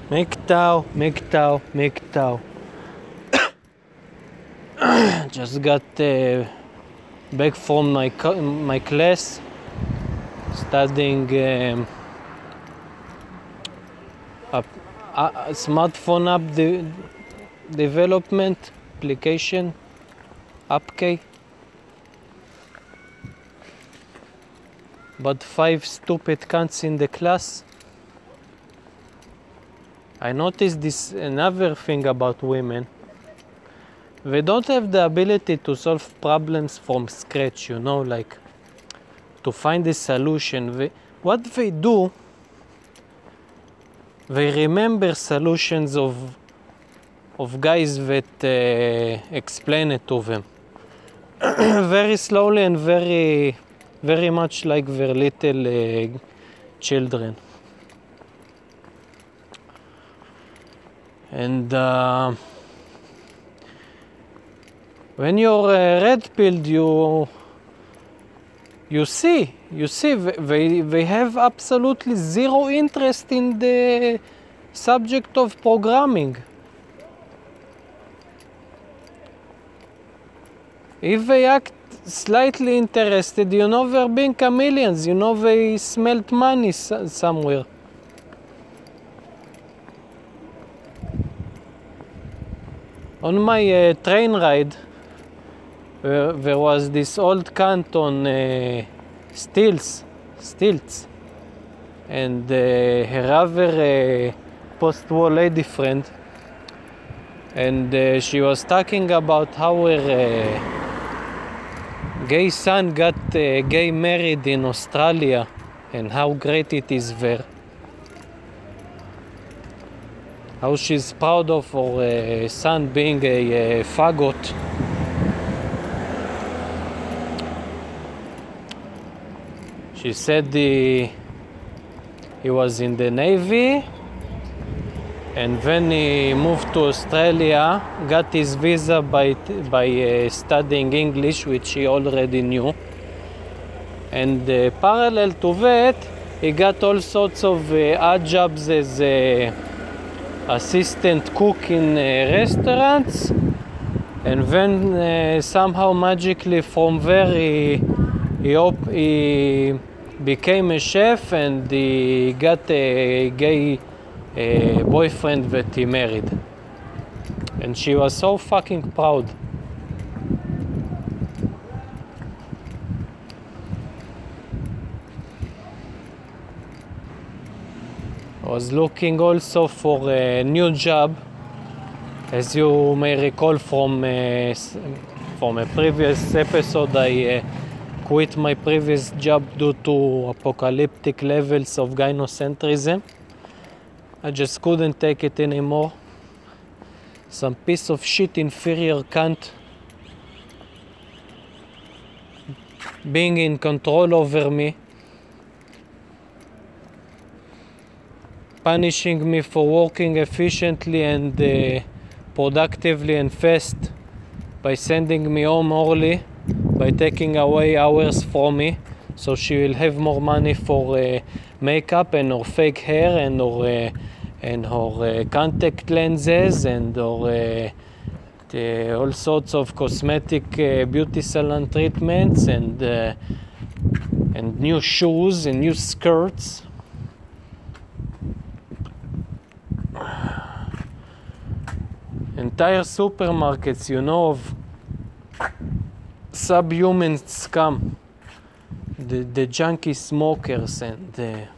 MGTOW. Just got back from my class, studying a smartphone app development application, AppK. But 5 stupid cunts in the class. I noticed this another thing about women. They don't have the ability to solve problems from scratch, you know, like to find a solution. What they do, they remember solutions of guys that explain it to them very slowly and very much like their little children. And when you're red-pilled, you see they have absolutely zero interest in the subject of programming. If they act slightly interested, you know they're being chameleons, you know they smelt money somewhere. On my train ride, there was this old cunt on stilts, and her other post-war lady friend, and she was talking about how her gay son got gay married in Australia and how great it is there. How she's proud of her son being a faggot. She said he was in the Navy, and when he moved to Australia, got his visa by studying English, which he already knew. And parallel to that, he got all sorts of odd jobs as assistant cook in restaurants. And then somehow magically from there he became a chef, and he got a gay boyfriend that he married. And she was so fucking proud. I was looking also for a new job. As you may recall from a previous episode, I quit my previous job due to apocalyptic levels of gynocentrism. I just couldn't take it anymore. Some piece of shit inferior cunt being in control over me, punishing me for working efficiently and productively and fast by sending me home early, by taking away hours from me, so she will have more money for makeup and her fake hair and her contact lenses and her all sorts of cosmetic beauty salon treatments and new shoes and new skirts. Entire supermarkets, you know, of subhuman scum, the junkie smokers and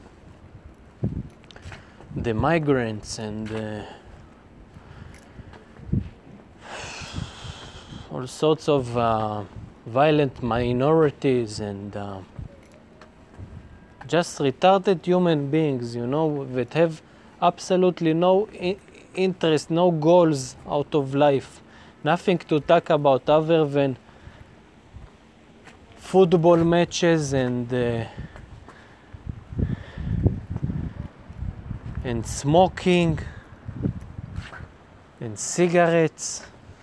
the migrants and all sorts of violent minorities and just retarded human beings, you know, that have absolutely no interest, no goals out of life, nothing to talk about other than football matches and smoking and cigarettes,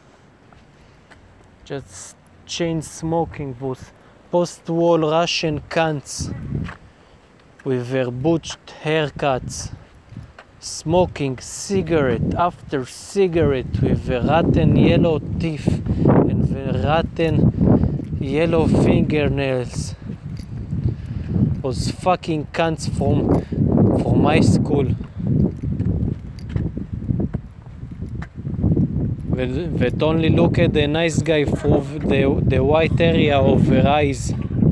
just chain smoking, those post-war Russian cunts with their butched haircuts, smoking cigarette after cigarette with the rotten yellow teeth and the rotten yellow fingernails. Those fucking cunts from high school. That only look at the nice guy through the white area of their eyes.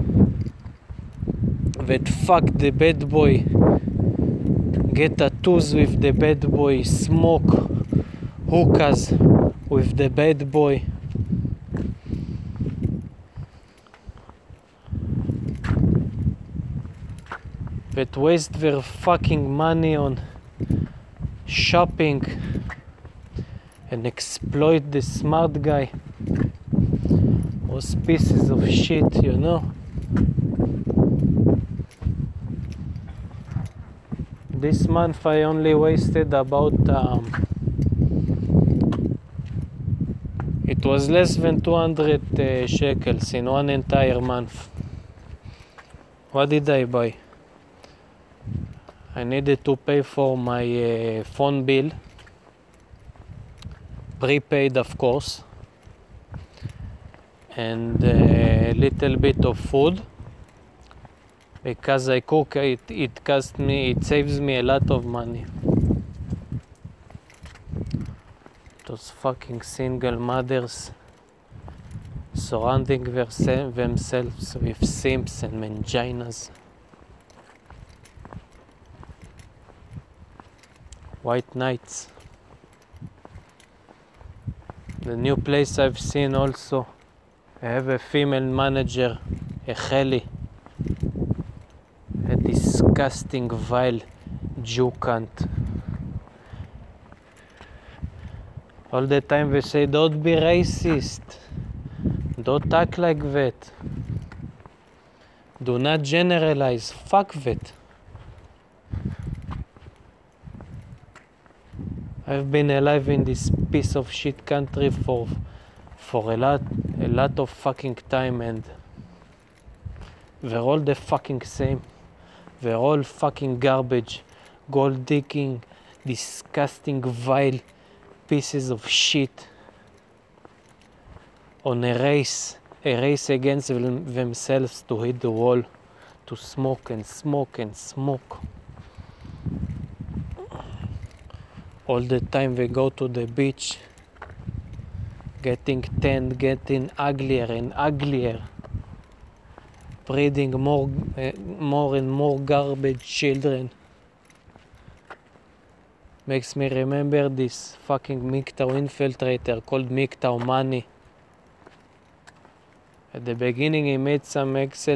That fuck the bad boy, get tattoos with the bad boy, smoke hookahs with the bad boy. That waste their fucking money on shopping and exploit the smart guy. Those pieces of shit, you know. This month I only wasted about it was less than 200 shekels in one entire month. What did I buy? I needed to pay for my phone bill, prepaid of course, and a little bit of food. Because I cook, it saves me a lot of money. Those fucking single mothers surrounding themselves with simps and manginas. White nights. The new place I've seen also, I have a female manager, a Heli. A disgusting, vile Jew cunt. All the time they say, don't be racist. Don't act like that. Do not generalize. Fuck that. I've been alive in this piece of shit country for a lot of fucking time, and they're all the fucking same. They're all fucking garbage, gold digging, disgusting, vile pieces of shit on a race against themselves to hit the wall, to smoke and smoke and smoke. All the time they go to the beach, getting tanned, getting uglier and uglier, breeding more and more garbage children. Makes me remember this fucking MGTOW infiltrator called MGTOW Money. At the beginning he made some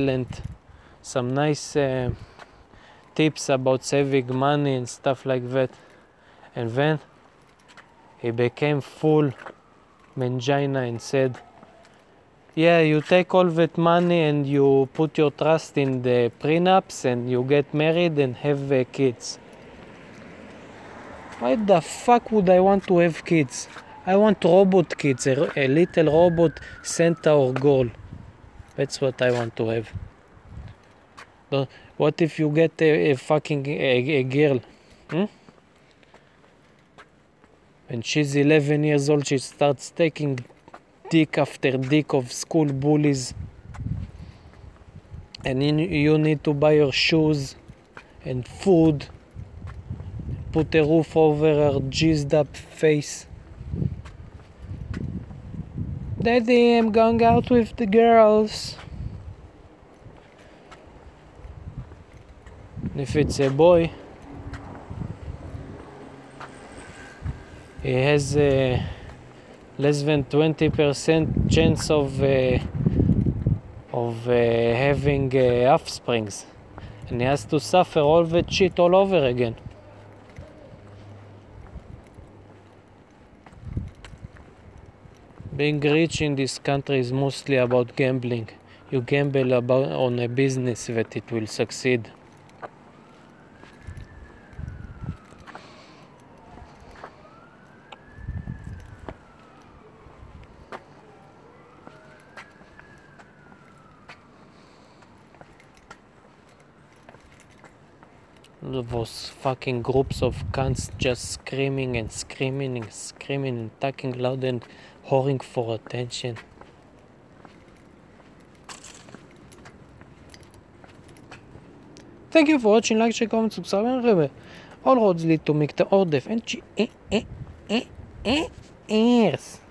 nice tips about saving money and stuff like that. And then he became full mangina and said, yeah, you take all that money and you put your trust in the prenups and you get married and have kids. Why the fuck would I want to have kids? I want robot kids, a little robot Santa or girl. That's what I want to have. What if you get a fucking girl? When she's 11 years old, she starts taking dick after dick of school bullies, and you need to buy her shoes and food, put a roof over her jizzed up face. Daddy, I'm going out with the girls. And if it's a boy, he has a less than 20% chance of having offsprings, and he has to suffer all that shit all over again. Being rich in this country is mostly about gambling. You gamble on a business that it will succeed. those fucking groups of cunts just screaming and screaming and screaming and talking loud and whoring for attention. Thank you for watching, like, share, comment, subscribe, and remember, all roads lead to Mikta Ordef and Cheers.